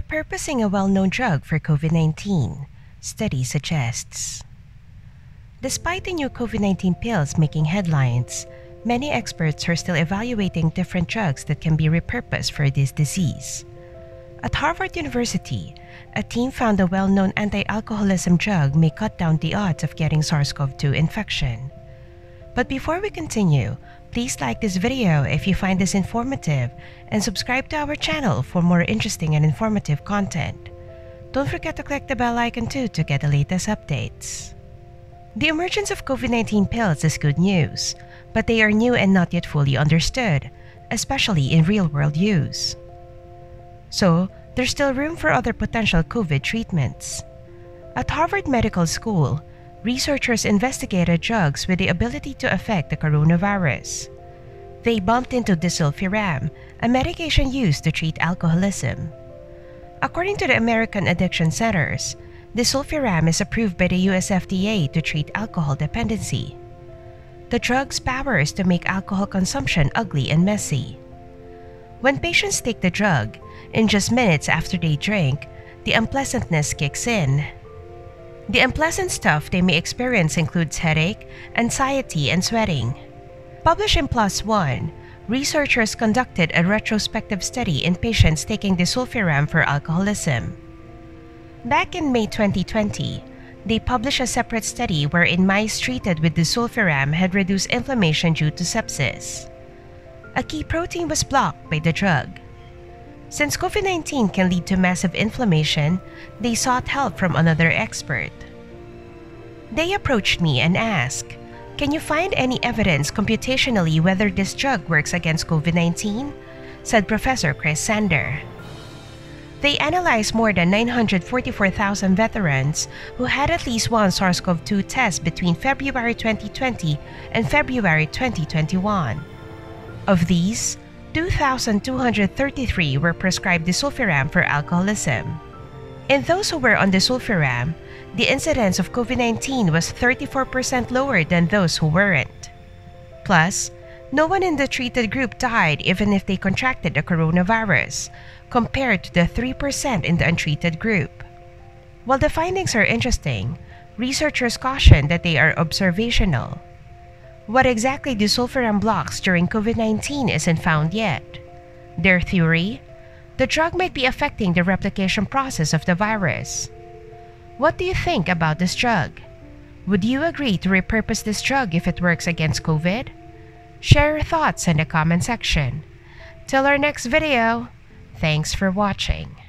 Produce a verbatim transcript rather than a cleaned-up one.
Repurposing a well-known drug for COVID nineteen, study suggests. Despite the new COVID nineteen pills making headlines, many experts are still evaluating different drugs that can be repurposed for this disease. At Harvard University, a team found a well-known anti-alcoholism drug may cut down the odds of getting SARS CoV two infection. But before we continue, please like this video if you find this informative and subscribe to our channel for more interesting and informative content. Don't forget to click the bell icon too to get the latest updates. The emergence of COVID nineteen pills is good news, but they are new and not yet fully understood, especially in real-world use. So, there's still room for other potential COVID treatments. At Harvard Medical School, researchers investigated drugs with the ability to affect the coronavirus. They bumped into disulfiram, a medication used to treat alcoholism. According to the American Addiction Centers, disulfiram is approved by the U S F D A to treat alcohol dependency. The drug's power is to make alcohol consumption ugly and messy. When patients take the drug, in just minutes after they drink, the unpleasantness kicks in. The unpleasant stuff they may experience includes headache, anxiety, and sweating. Published in PLOS ONE, researchers conducted a retrospective study in patients taking disulfiram for alcoholism. Back in May twenty twenty, they published a separate study wherein mice treated with disulfiram had reduced inflammation due to sepsis. A key protein was blocked by the drug. Since COVID nineteen can lead to massive inflammation, they sought help from another expert. They approached me and asked, "Can you find any evidence computationally whether this drug works against COVID nineteen?" said Professor Chris Sander. They analyzed more than nine hundred forty-four thousand veterans who had at least one SARS CoV two test between February twenty twenty and February twenty twenty-one. Of these, two thousand two hundred thirty-three were prescribed disulfiram for alcoholism. In those who were on disulfiram, the incidence of COVID nineteen was thirty-four percent lower than those who weren't. Plus, no one in the treated group died even if they contracted the coronavirus, compared to the three percent in the untreated group. While the findings are interesting, researchers caution that they are observational. What exactly disulfiram blocks during COVID nineteen isn't found yet. Their theory? The drug might be affecting the replication process of the virus. What do you think about this drug? Would you agree to repurpose this drug if it works against COVID? Share your thoughts in the comment section. Till our next video, thanks for watching.